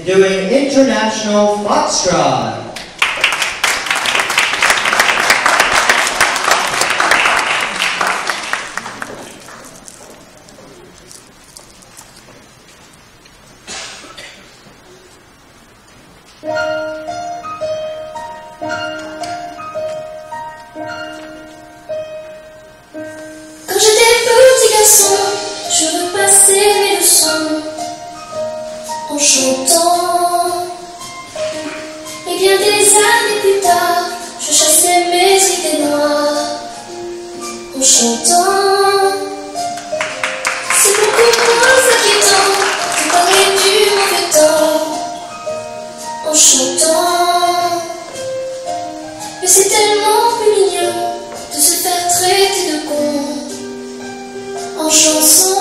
doing International Foxtrot. Quand j'étais petit garçon, je repassais mes leçons en chantant. Et bien des années plus tard, je chassais mes idées noires en chantant. C'est beaucoup moins inquiétant de parler du mauvais temps en chantant. Mais c'est tellement plus mignon de se faire traiter de con en chanson.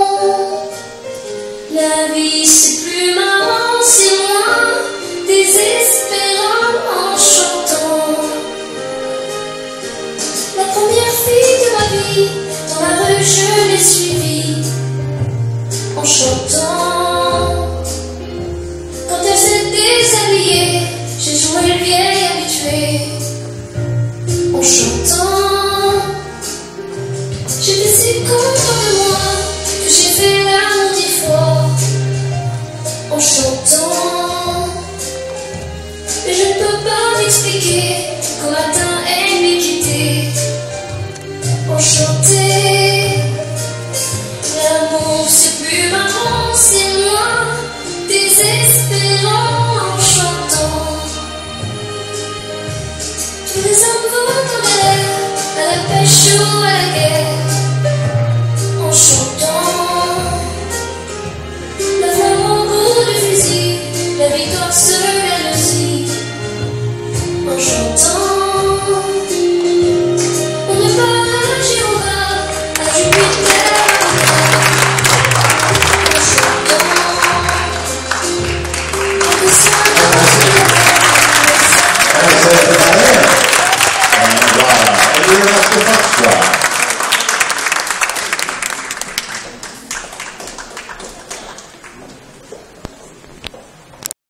La vie c'est plus marrant, c'est moins désespérant en chantant. La première fille de ma vie, dans la rue je l'ai suivie en chantant.